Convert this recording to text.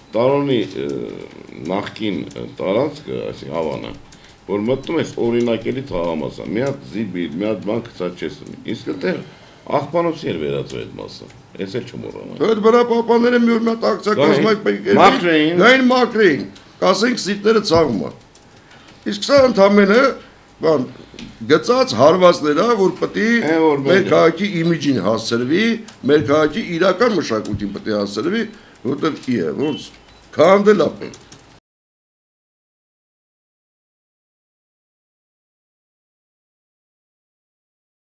Տարոնի նախկին տարածքը, այսինքն Հավանը, որ մտնում ես օրինակելի թաղամասա, մի հատ զիբիլ, մի հատ բան գցած չես ունի, իսկ այդտեղ աղբանոցի էր վերածվել այդ մասը, ես էլ չմոռանամ։ Այդ վրա պապաները մի օր մի հատ ակցիա կազմակերպեցին, գային մաքրեին, կասենք սիտները ցավում է։ Իսկ սա ընդամենը բան գծած հարվածներ է, որ պետք է մեր քաղաքի իմիջին հասցրվի, մեր քաղաքի իրական մշակույթին պետք է հասցրվի, որտեղ ոնց քանդել ապել։